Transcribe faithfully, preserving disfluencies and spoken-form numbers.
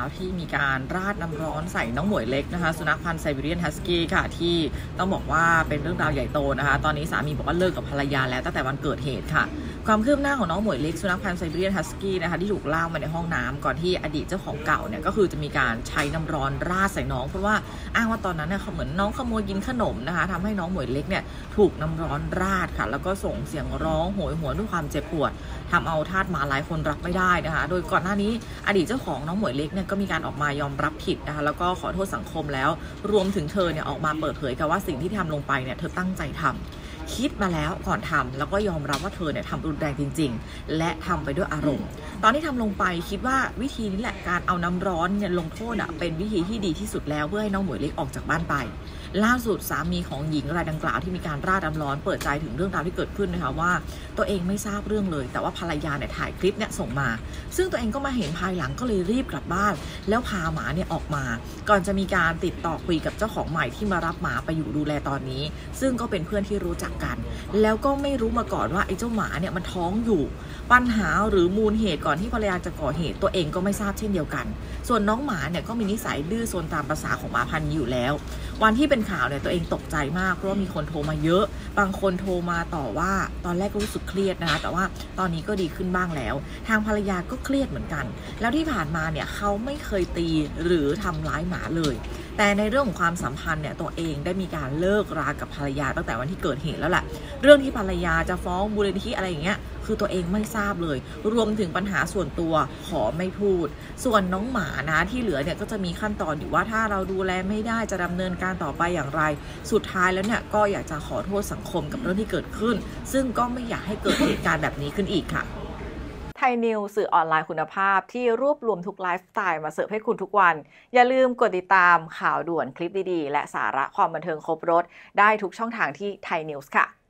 าวที่มีการราดน้ำร้อนใส่น้องหมวยเล็กนะคะสุนัขพันธุ์ไซบีเรียนฮัสกี้ค่ะที่ต้องบอกว่าเป็นเรื่องราวใหญ่โตนะคะตอนนี้สามีบอกว่าเลิกกับภรรยาแล้วตั้งแต่วันเกิดเหตุค่ะความคืบหน้าของน้องหมวยเล็กสุนัขพันธุ์ไซบีเรียนฮัสกี้นะคะที่ถูกล่ามมาในห้องน้ำก่อนที่อดีตเจ้าของเก่าเนี่ยก็คือจะมีการใช้น้ำร้อนราดใส่น้องเพราะว่าอ้างว่าตอนนั้นเนี่ยเหมือนน้องขโมยกินขนมนะคะทำให้น้องหมวยเล็กเนี่ยถูกน้ำร้อนราดค่ะแล้วก็ส่งเสียงร้องโหยหวนด้วยความเจ็บปวดทำเอาทาสหมาหลายคนรับไม่ได้นะคะโดยก่อนหน้านี้อดีตเจ้าของน้องหมวยเล็กเนี่ยก็มีการออกมายอมรับผิดนะคะแล้วก็ขอโทษสังคมแล้วรวมถึงเธอเนี่ยออกมาเปิดเผยกับว่าสิ่งที่ทำลงไปเนี่ยเธอตั้งใจทำคิดมาแล้วก่อนทำแล้วก็ยอมรับว่าเธอเนี่ยทำรุนแรงจริงๆและทำไปด้วยอารมณ์ตอนที่ทำลงไปคิดว่าวิธีนี้แหละการเอาน้ำร้อนเนี่ยลงโทษอ่ะเป็นวิธีที่ดีที่สุดแล้วเพื่อให้น้องหมวยเล็กออกจากบ้านไปล่าสุดสามีของหญิงรายดังกล่าวที่มีการราดน้ำร้อนเปิดใจถึงเรื่องราวที่เกิดขึ้นนะคะว่าตัวเองไม่ทราบเรื่องเลยแต่ว่าภรรยาเนี่ยถ่ายคลิปเนี่ยส่งมาซึ่งตัวเองก็มาเห็นภายหลังก็เลยรีบกลับบ้านแล้วพาหมาเนี่ยออกมาก่อนจะมีการติดต่อคุยกับเจ้าของใหม่ที่มารับหมาไปอยู่ดูแลตอนนี้ซึ่งก็เป็นเพื่อนที่รู้จักกันแล้วก็ไม่รู้มาก่อนว่าไอ้เจ้าหมาเนี่ยมันท้องอยู่ปัญหาหรือมูลเหตุก่อนที่ภรรยาจะก่อเหตุตัวเองก็ไม่ทราบเช่นเดียวกันส่วนน้องหมาเนี่ยก็มีนิสัยดื้อซนตามภาษาของหมาพันธุ์นี้อยู่แล้ววันที่เป็นข่าวเนี่ยตัวเองตกใจมากเพราะว่ามีคนโทรมาเยอะบางคนโทรมาต่อว่าตอนแรกก็รู้สึกเครียดนะคะแต่ว่าตอนนี้ก็ดีขึ้นบ้างแล้วทางภรรยาก็เครียดเหมือนกันแล้วที่ผ่านมาเนี่ยเขาไม่เคยตีหรือทำร้ายหมาเลยแต่ในเรื่องของความสัมพันธ์เนี่ยตัวเองได้มีการเลิกรากับภรรยาตั้งแต่วันที่เกิดเหตุแล้วแหละเรื่องที่ภรรยาจะฟ้องมูลนิธิอะไรอย่างเงี้ยคือตัวเองไม่ทราบเลยรวมถึงปัญหาส่วนตัวขอไม่พูดส่วนน้องหมานะที่เหลือเนี่ยก็จะมีขั้นตอนอยู่ว่าถ้าเราดูแลไม่ได้จะดำเนินการต่อไปอย่างไรสุดท้ายแล้วเนี่ยก็อยากจะขอโทษสังคมกับเรื่องที่เกิดขึ้นซึ่งก็ไม่อยากให้เกิดเหตุการณ์แบบนี้ขึ้นอีกค่ะไทยนิวสื่อออนไลน์คุณภาพที่รวบรวมทุกไลฟ์สไตล์มาเสิร์ฟให้คุณทุกวันอย่าลืมกดติดตามข่าวด่วนคลิปดีๆและสาระความบันเทิงครบรสได้ทุกช่องทางที่ไทยนิวส์ค่ะ